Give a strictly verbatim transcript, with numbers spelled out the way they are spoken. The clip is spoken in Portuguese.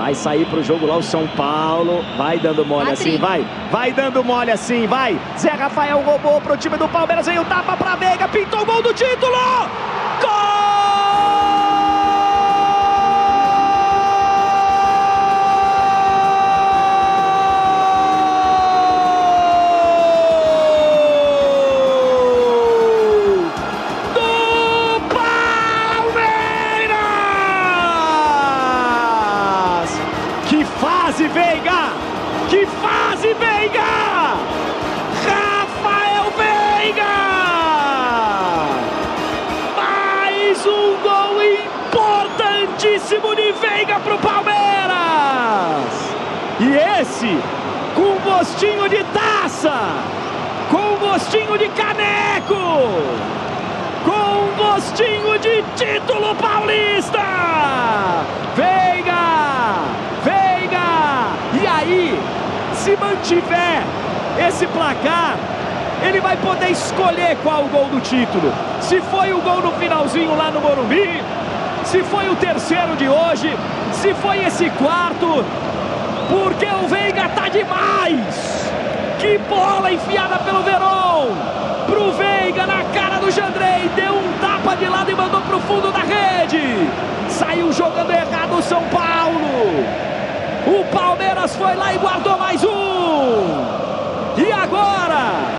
Vai sair pro jogo lá o São Paulo. Vai dando mole Adri. assim, vai. Vai dando mole assim, vai. Zé Rafael roubou pro time do Palmeiras. Vem o tapa pra Veiga. Pintou o gol do título. Gol! Que fase, Veiga! Que fase, Veiga! Rafael Veiga! Mais um gol importantíssimo de Veiga pro Palmeiras! E esse, com gostinho de taça, com gostinho de caneco, com gostinho de título paulista! Veiga! E aí, se mantiver esse placar, ele vai poder escolher qual o gol do título. Se foi o gol no finalzinho lá no Morumbi, se foi o terceiro de hoje, se foi esse quarto, porque o Veiga tá demais. Que bola enfiada pelo Veron, pro Veiga na cara do Jandrei, deu um tapa de lado e mandou pro fundo da rede. Saiu jogando errado o São Paulo. O Palmeiras foi lá e guardou mais um. E agora?